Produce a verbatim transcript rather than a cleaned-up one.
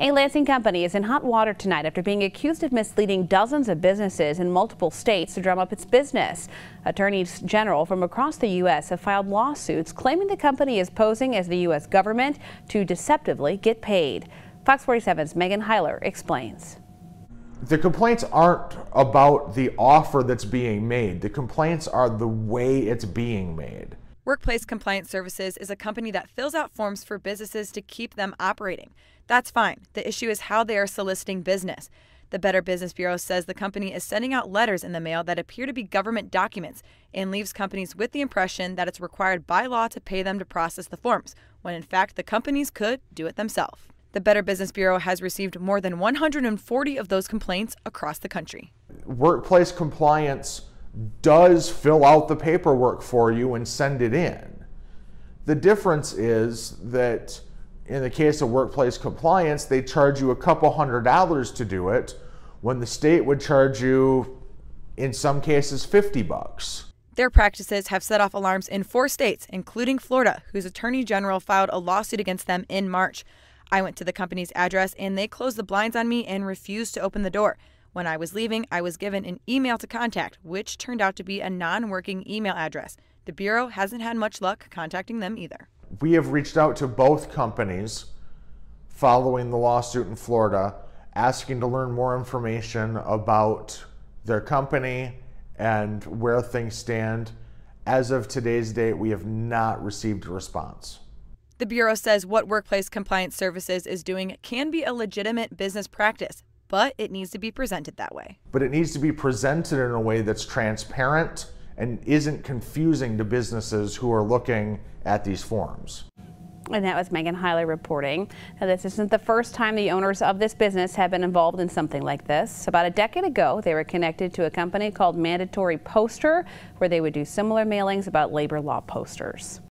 A Lansing company is in hot water tonight after being accused of misleading dozens of businesses in multiple states to drum up its business. Attorneys general from across the U S have filed lawsuits claiming the company is posing as the U S government to deceptively get paid. Fox forty-seven's Megan Heiler explains. The complaints aren't about the offer that's being made. The complaints are the way it's being made. Workplace Compliance Services is a company that fills out forms for businesses to keep them operating. That's fine. The issue is how they are soliciting business. The Better Business Bureau says the company is sending out letters in the mail that appear to be government documents and leaves companies with the impression that it's required by law to pay them to process the forms, when in fact the companies could do it themselves. The Better Business Bureau has received more than one hundred forty of those complaints across the country. Workplace Compliance does fill out the paperwork for you and send it in. The difference is that in the case of Workplace Compliance, they charge you a couple hundred dollars to do it, when the state would charge you, in some cases, fifty bucks. Their practices have set off alarms in four states, including Florida, whose attorney general filed a lawsuit against them in March. I went to the company's address and they closed the blinds on me and refused to open the door. When I was leaving, I was given an email to contact, which turned out to be a non-working email address. The Bureau hasn't had much luck contacting them either. We have reached out to both companies following the lawsuit in Florida, asking to learn more information about their company and where things stand. As of today's date, we have not received a response. The Bureau says what Workplace Compliance Services is doing can be a legitimate business practice, but it needs to be presented that way. But it needs to be presented in a way that's transparent and isn't confusing to businesses who are looking at these forms. And that was Megan Heiler reporting. Now, this isn't the first time the owners of this business have been involved in something like this. About a decade ago, they were connected to a company called Mandatory Poster, where they would do similar mailings about labor law posters.